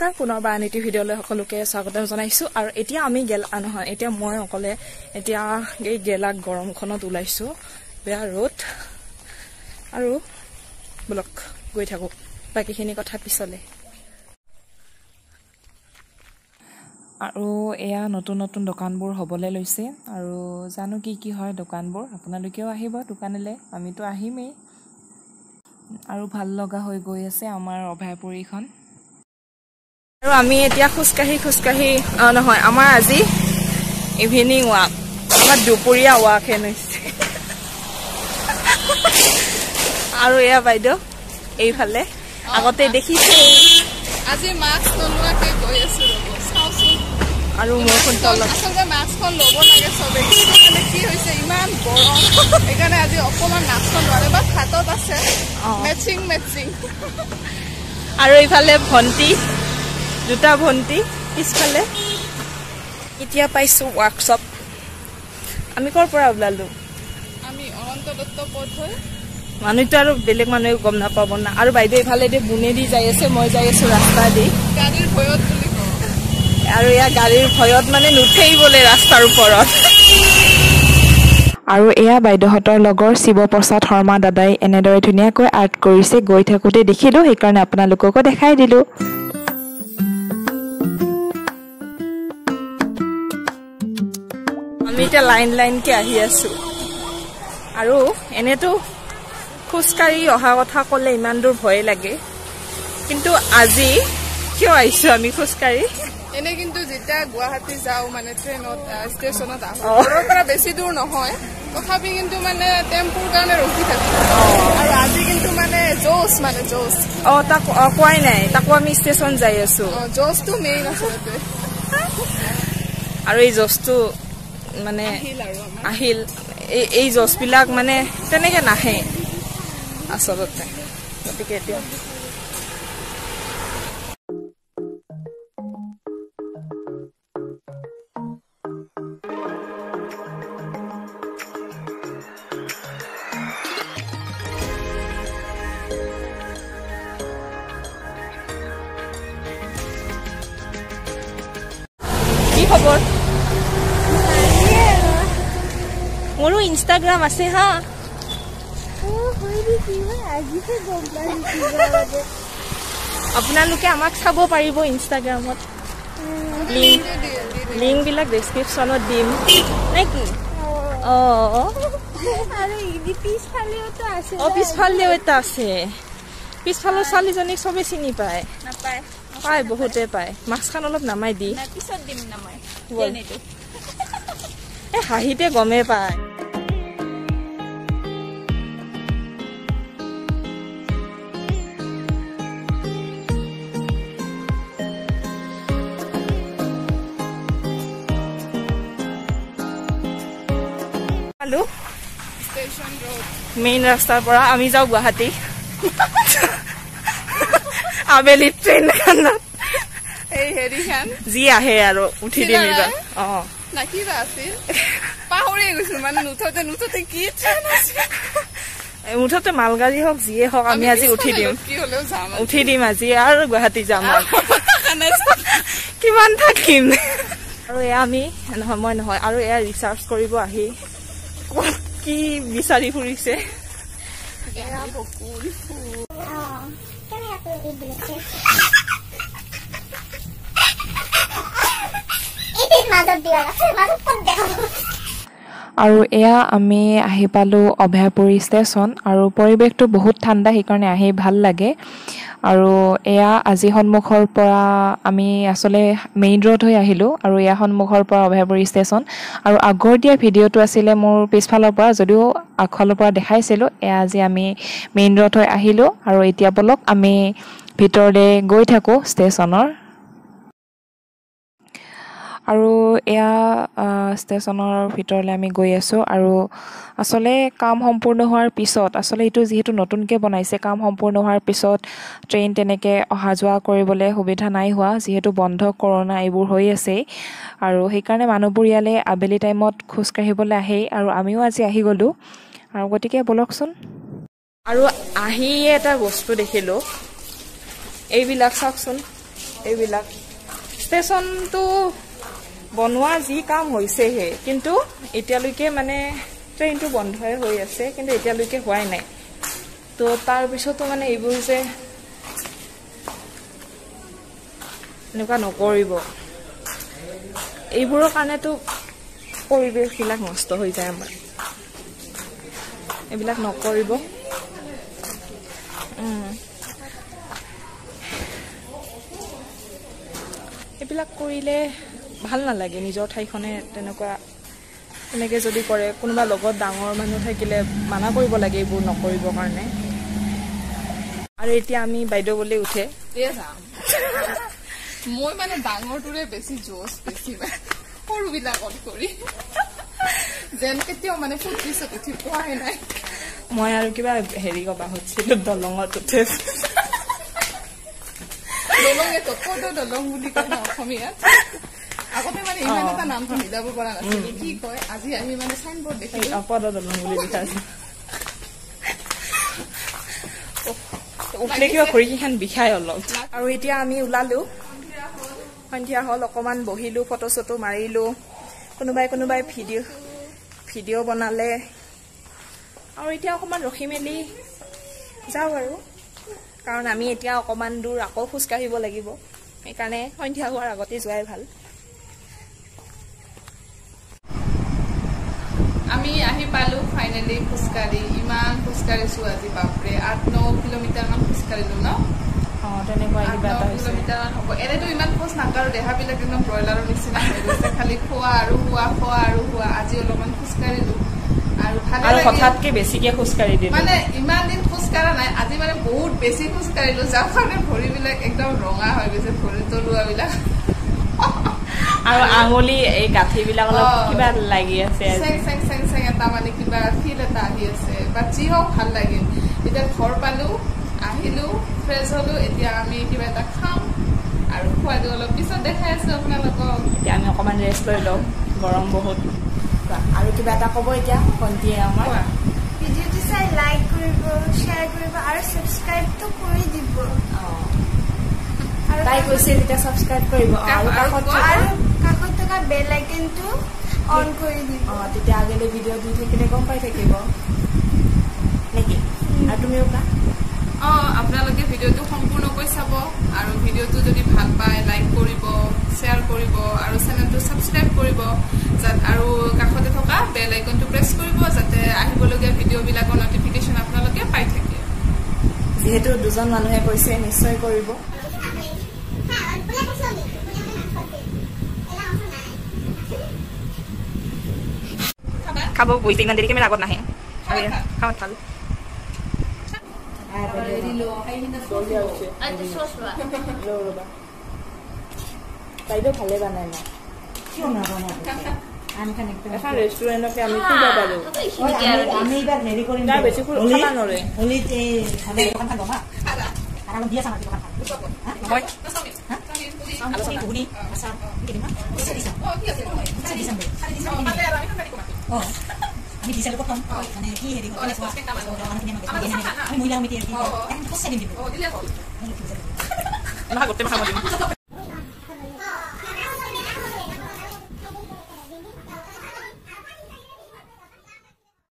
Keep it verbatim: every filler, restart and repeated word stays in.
নমস্কাৰ পুনৰবাৰ আনিটি ভিডিঅ'লৈ সকলোকে স্বাগতম জনাইছো আৰু এতিয়া আমি গেল নহয় এতিয়া মই অকলে এতিয়া এই গেলা গৰমখনত ওলাইছো বেয়া ৰ'দ আৰু ব্লক গৈ থাকো বাকিখিনি কথা পিছলে আৰু এয়া নতুন নতুন দোকানবোৰ হ'বলৈ লৈছে আৰু জানো কি কি হয় দোকানবোৰ আপোনালোকেও আহিব দোকানলৈ আমিতো আহিমেই আৰু ভাল লগা হৈ গৈ আছে আমাৰ অভয়পুৰীখন আৰু আমি এতিয়া খুচকাহি খুচকাহি নহয় আমাৰ আজি ইভিনিং ৱাক আমাৰ দুপৰীয়া ৱাক হেনছে আৰু এয়া বাইদেউ এইফালে আগতে দেখিছে আজি মাস্ক নলোৱাকে গৈ আছো ৰব চাওচোন আৰু মোৰখন তলত আচলতে মাস্কখন ল'ব লাগে সবে মানে কি হৈছে ইমান গৰম সেইকাৰণে আজি অকমান মাস্কখন ল'লে বা হাতত আছে মেচিং মেচিং আৰু এইফালে ভন্টি দুটা ভন্টি পিছফালে এতিয়া পাইছো ৱৰ্কশ্বপ আমি কৰ পৰা ওলালো আমি অনন্ত দত্ত পথ হৈ মানুহটো আৰু বেলেগ মানুহে গম নাপাব না আৰু বাইদেউ এইফালে দি বুনেদি যাই আছে মই যাই আছো ৰাস্তা দি গাড়ীৰ ভয়ত বুলি কওঁ আৰু এয়া গাড়ীৰ ভয়ত মানে নুঠেই বোলে ৰাস্তাৰ ওপৰত আৰু এয়া বাইদেউহঁতৰ লগৰ শিৱপ্ৰসাদ শৰ্মা দাদাই এনেদৰে ধুনীয়াকৈ আৰ্ট কৰিছে গৈ থাকোঁতে দেখিলোঁ সেইকাৰণে আপোনালোককো দেখাই দিলোঁ আমি এতিয়া লাইন লাইনকৈ আহি আছোঁ আৰু এনেতো খোজকাঢ়ি অহা কথা ক'লে ইমান দূৰ ভয় লাগে কিন্তু আজি কিয় আহিছোঁ আমি খোজকাঢ়ি এনে কিন্তু যেতিয়া গুৱাহাটী যাওঁ মানে ট্ৰেইনত ষ্টেচনত আহোঁ ঘৰৰ পৰা বেছি দূৰ নহয় তথাপি কিন্তু মানে টেম্পুৰ কাৰণে ৰখি থাকোঁ আৰু আজি কিন্তু মানে জোচ মানে জোচ অঁ তাক কোৱাই নাই তাকো আমি ষ্টেচন যাই আছোঁ জোচটো মেইন আচলতে আৰু এই জোচটো মানে আহিল এই এই জোচবিলাক মানে তেনেকৈ নাহে আচলতে গতিকে এতিয়া কি খবৰ মোৰো ইনষ্টাগ্ৰাম আছে হা আপোনালোকে আমাক চাব পাৰিব ইনষ্টাগ্ৰামত লিংক লিংকবিলাক ডেছক্ৰিপশ্যনত দিম নে কি অঁ পিছফালেও এটা আছে পিছফালৰ ছোৱালীজনীক চবে চিনি পায় পায় বহুতে পায় মাছখন অলপ নামাই দি এই হাঁহিতে গমেই পায় মেইন ৰাস্তাৰ পৰা আমি যাওঁ গুৱাহাটী আবেলি ট্ৰেইন খানত এই হেৰিখান যি আহে আৰু উঠি দিম এইবাৰ অঁ না কিবা আছিল পাহৰি গৈছো মানে নুঠোতে নুঠোতে কি মুঠতে মালগাড়ী হওক যিয়ে হওক আমি আজি উঠি দিম উঠি দিম আজি আৰু গুৱাহাটী যাম কিমান থাকিম আৰু এয়া আমি নহয় মই নহয় আৰু এয়া ৰিচাৰ্চ কৰিব আহি কি বিচাৰি ফুৰিছে আৰু এয়া আমি আহি পালোঁ অভয়পুৰী ষ্টেচন আৰু পৰিৱেশটো বহুত ঠাণ্ডা সেইকাৰণে আহি ভাল লাগে আৰু এয়া আজি সন্মুখৰ পৰা আমি আচলতে মেইন ৰোড হৈ আহিলোঁ আৰু এয়া সন্মুখৰ পৰা অভয়পুৰী ষ্টেচন আৰু আগৰ দিয়া ভিডিঅ'টো আছিলে মোৰ পিছফালৰ পৰা যদিও আগফালৰ পৰা দেখাইছিলোঁ এয়া আজি আমি মেইন ৰোড হৈ আহিলোঁ আৰু এতিয়া বলক আমি ভিতৰলৈ গৈ থাকোঁ ষ্টেচনৰ আৰু এয়া ষ্টেচনৰ ভিতৰলৈ আমি গৈ আছোঁ আৰু আচলতে কাম সম্পূৰ্ণ হোৱাৰ পিছত আচলতে এইটো যিহেতু নতুনকৈ বনাইছে কাম সম্পূৰ্ণ হোৱাৰ পিছত ট্ৰেইন তেনেকৈ অহা যোৱা কৰিবলৈ সুবিধা নাই হোৱা যিহেতু বন্ধ কৰোণা এইবোৰ হৈ আছেই আৰু সেইকাৰণে মানুহবোৰ ইয়ালৈ আবেলি টাইমত খোজকাঢ়িবলৈ আহেই আৰু আমিও আজি আহি গ'লোঁ আৰু গতিকে বলকচোন আৰু আহিয়ে এটা বস্তু দেখিলোঁ এইবিলাক চাওকচোন এইবিলাক ষ্টেচনটো বনোৱা যি কাম হৈছেহে, কিন্তু এতিয়ালৈকে মানে ট্ৰেইনটো বন্ধই হৈ আছে, কিন্তু এতিয়ালৈকে হোৱাই নাই। তো তাৰপিছতো মানে এইবোৰ যে এনেকুৱা নকৰিব, এইবোৰৰ কাৰণেতো পৰিৱেশবিলাক নষ্ট হৈ যায় আমাৰ। এইবিলাক নকৰিব। এইবিলাক কৰিলে ভাল নালাগে। নিজৰ ঠাইখনে তেনেকুৱা তেনেকৈ যদি কৰে, কোনোবা লগত ডাঙৰ মানুহ থাকিলে মানা কৰিব লাগে এইবোৰ নকৰিবৰ কাৰণে। আৰু এতিয়া আমি বাইদেউ বুলি উঠে মই মানে ডাঙৰটোৰে বেছি জোচ, বেছি সৰুবিলাকত কৰি যেন কেতিয়াও মানে ফুটপিছত উঠি পোৱাই নাই। মই আৰু কিবা হেৰি কবা হৈছিলো, দলঙত উঠে। দলঙে তৎপদ দলং বুলি কয় ন অসমীয়াত। আগতে মানে ইমান এটা নাম মিলাব পৰা নাছিল। কি কয় আজি আহি মানে চাইনবোৰ্ড দেখিলো পদ দলং বুলি লিখা আছে। উঠলে কিবা ভৰিকেইখন বিষাই অলপ। আৰু এতিয়া আমি ওলালো, সন্ধিয়া হ'ল, অকমান বহিলো, ফটো চটো মাৰিলো, কোনোবাই কোনোবাই ভিডিঅ' ভিডিঅ' বনালে। আৰু এতিয়া অকমান ৰখি মেলি যাওঁ আৰু, কাৰণ আমি এতিয়া অকমান দূৰ আকৌ খোজকাঢ়িব লাগিব, সেইকাৰণে সন্ধিয়া হোৱাৰ আগতে যোৱাই ভাল। আমি আহি পালো ফাইনেলি খোজকাঢ়ি। ইমান খোজকাঢ়িছো আজি, বাপৰে আঠ ন কিলোমিটাৰ মান খোজকাঢ়িলো ন। তেনেকুৱা কিবা এটা কিলোমিটাৰ মান হ'ব। এনেতো ইমান খোজ নাকাঢ়ো, দেহাবিলাক একদম ব্ৰইলাৰৰ নিচিনা হৈ গৈছে, খালি খোৱা আৰু খোৱা খোৱা আৰু খোৱা। আজি অলপমান খোজকাঢ়িলো আৰু ভালে লাগিল। হঠাৎকে বেছিকে খোজকাঢ়ি দিলো, মানে ইমান দিন খোজকাঢ়া নাই, আজি মানে বহুত বেছি খোজকাঢ়িলো, যাৰ কাৰণে ভৰিবিলাক একদম ৰঙা হৈ গৈছে, ভৰি তলুৱা বিলাক আৰু আঙুলি এই গাঁঠি বিলাক অলপ কিবা লাগি আছে, চেং চেং চেং চেং এটা মানে কিবা ফিল এটা আহি আছে। বাট যি হওক ভাল লাগিল। এতিয়া ঘৰ পালো, আহিলো, ফ্ৰেছ হলো। এতিয়া আমি কিবা এটা খাম আৰু খোৱাটো অলপ পিছত দেখাই আছো আপোনালোকক। এতিয়া আমি অকমান ৰেষ্ট লৈ লওঁ, গৰম বহুত। আৰু কিবা এটা ক'ব এতিয়া ভণ্টিয়ে আমাৰ? ভিডিঅ'টো চাই লাইক কৰিব, শ্বেয়াৰ কৰিব আৰু ছাবস্ক্ৰাইবটো কৰি দিব। তাই কৈছে যেতিয়া ছাবস্ক্ৰাইব কৰিব, আৰু কাষত থকা বেল আইকনটো অন কৰি দিব। অঁ, তেতিয়া আগলৈ ভিডিঅ' দি থাকিলে গম পাই থাকিব নেকি? আৰু তুমিও কোৱা। অঁ, আপোনালোকে ভিডিঅ'টো সম্পূৰ্ণকৈ চাব, আৰু ভিডিঅ'টো যদি ভাল পায় লাইক কৰিব, শ্বেয়াৰ কৰিব আৰু চেনেলটো ছাবস্ক্ৰাইব কৰিব, আৰু কাষতে থকা বেল আইকনটো প্ৰেছ কৰিব, যাতে আহিবলগীয়া ভিডিঅ'বিলাকৰ নটিফিকেশ্যন আপোনালোকে পাই থাকে। যিহেতু দুজন মানুহে কৈছে, নিশ্চয় কৰিব। খাব বহিছে, ইমান দেৰিকে মেলা আগত নাহে। খাওঁ ভাল। বাইদেউ ভালে বনাই ন? এখন ৰেষ্টুৰেণ্টকে আমি খুলিব পাৰো। আমি এইবাৰ হেৰি কৰিম, তাৰ বেছি খাব নৰে। হোলীত এই দোকান খাব হা, আৰু দিয়া চাম দোকান মই ঘুগুনি আচ্ছা অঁ, আমি দিছিলোঁ প্ৰথম মানে কি হেৰি আমি মহিলা সমিতি খোজ চাই দিম গোটেই মাথা মাতিম।